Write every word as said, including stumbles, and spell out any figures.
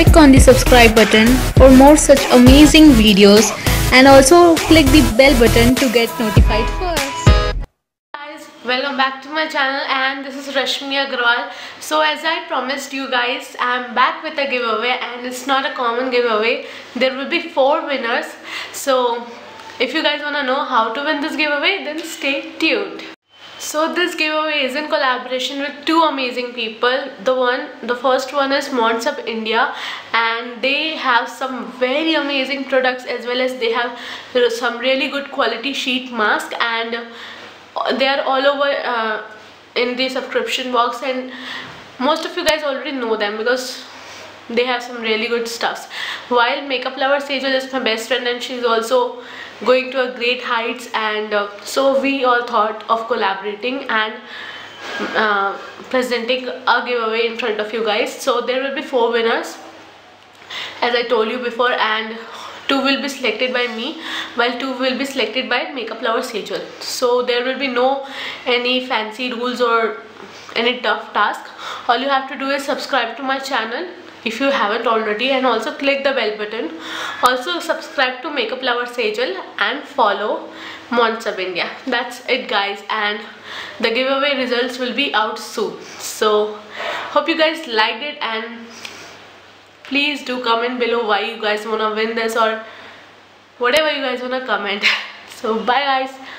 click on the subscribe button for more such amazing videos, and also click the bell button to get notified first. Guys, welcome back to my channel, and this is Rashmi Agarwal. So as I promised you guys, I'm back with a giveaway, and it's not a common giveaway. There will be four winners. So if you guys want to know how to win this giveaway, then stay tuned. So this giveaway is in collaboration with two amazing people. The one, the first one is Monsup India, and they have some very amazing products, as well as they have some really good quality sheet mask, and they are all over uh, in the subscription box, and most of you guys already know them because they have some really good stuffs. While Makeup Lover Sejal is my best friend, and she's also going to a great heights, and uh, so we all thought of collaborating and uh, presenting a giveaway in front of you guys. So there will be four winners, as I told you before, and two will be selected by me, while two will be selected by Makeup Lover Sejal. So there will be no any fancy rules or any tough task. All you have to do is subscribe to my channel if you haven't already, and also click the bell button. Also subscribe to Makeup Lover Sejal and follow Monsup India. That's it guys, and the giveaway results will be out soon. So hope you guys liked it, and please do comment below why you guys wanna win this, or whatever you guys wanna comment. So bye guys.